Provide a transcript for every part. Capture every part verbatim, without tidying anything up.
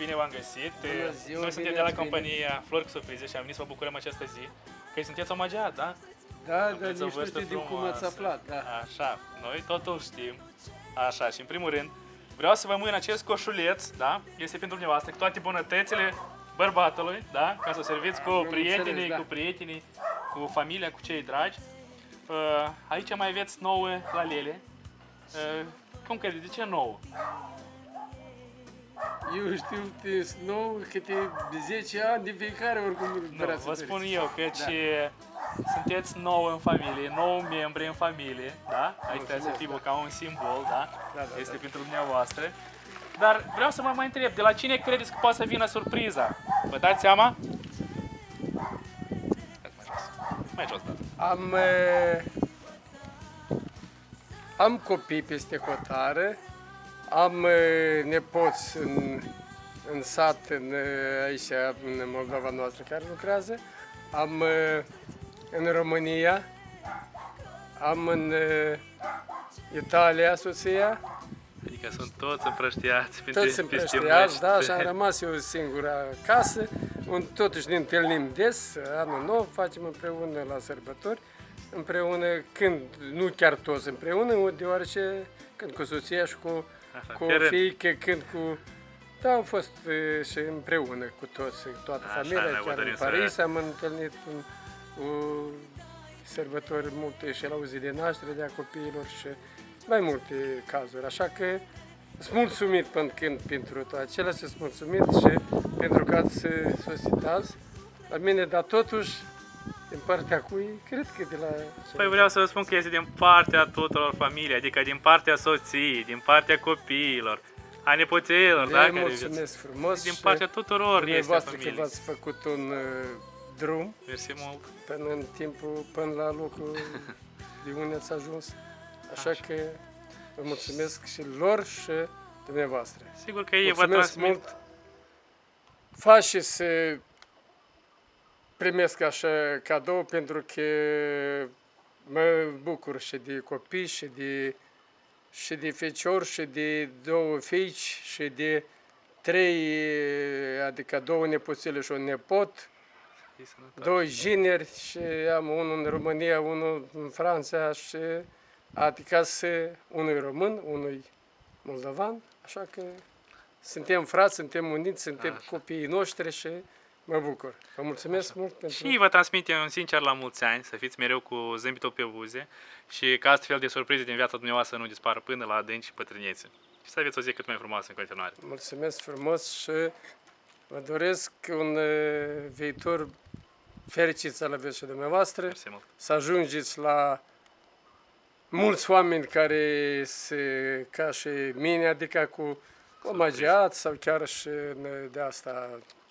bine v-am găsit. Ziua, Noi suntem de la compania Flori cu Surprize și am venit să vă bucurăm această zi. Că sunteți omageat, da? Da, dar nici nu știu din cum ați aflat. Da. Așa, noi totul știm. Așa, și în primul rând, vreau să vă mâin acest coșuleț, da? Este pentru dumneavoastră, cu toate bunătățile bărbatului, da? Ca să serviți cu prietenii, cu prietenii, cu familia, cu cei dragi. Aici mai aveți nouă lalele. Cum crede, de ce nouă? Eu știu că sunt nou, câte zece ani de fiecare oricum. Nu, vă spun eu că da. Sunteți nouă în familie, nouă membri în familie, da? Aici trebuie să fie ca un simbol, da? Da, da, este da. pentru dumneavoastră. Dar vreau să mă mai întreb, de la cine credeți că poate să vină surpriza? Vă dați seama? Mai jos, da. Am, uh, am copii peste hotare, am uh, nepoți în, în sat, în, aici, în Moldova noastră, care lucrează, am uh, în România, am în uh, Italia soția. Adică sunt toți împrăștiați. Toți împrăștiați, da, și am rămas eu singură acasă, unde totuși ne întâlnim des, anul nou, facem împreună la sărbători, împreună, când, nu chiar toți împreună, deoarece când cu soția și cu, Așa, cu fiică, când cu... Da, am fost și împreună cu toți, toată Așa, familia, chiar în Paris am întâlnit un, un sărbători multe și la o zi de naștere de a copiilor și mai multe cazuri, așa că sunt mulțumit până când pentru toate acelea, sunt mulțumit și pentru că ați sosit azi la mine, dar totuși din partea cui, cred că de la... Păi vreau să vă spun că este din partea tuturor familiei, adică din partea soției, din partea copiilor, a nepoților, da? Mulțumesc frumos. Din partea tuturor este familie. Că v-ați făcut un uh, drum. Mersi mult. Până în timpul, până la locul de unde ați ajuns. Așa, Așa că vă mulțumesc și lor și dumneavoastră. Sigur că ei vă transmit. Mult. Face să primesc așa cadou pentru că mă bucur și de copii și de, și de feciori și de două fiici și de trei, adică două nepoțile și un nepot. Doi gineri și am unul în România, unul în Franța și adică unul român, unul moldovan, așa că suntem frați, suntem uniți, suntem așa. Copiii noștri și mă bucur. Vă mulțumesc așa. Mult pentru... Și vă transmitem un sincer la mulți ani, să fiți mereu cu zâmbetul pe buze și ca astfel de surprize din viața dumneavoastră nu dispară până la adânci și pătrânețe. Și să aveți o zi cât mai frumoasă în continuare. Mulțumesc frumos și vă doresc un viitor fericit să-l aveți și dumneavoastră, să ajungeți la mulți oameni care se, ca și mine, adică cu omagiați sau chiar și de asta,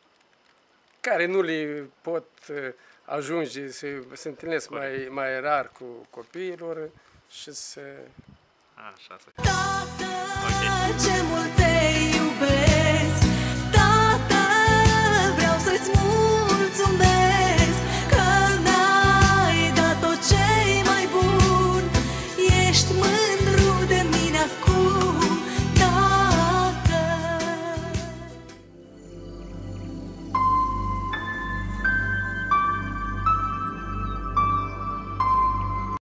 care nu le pot ajunge, se, se întâlnesc mai, mai rar cu copiilor și să... Așa, să fie. Okay.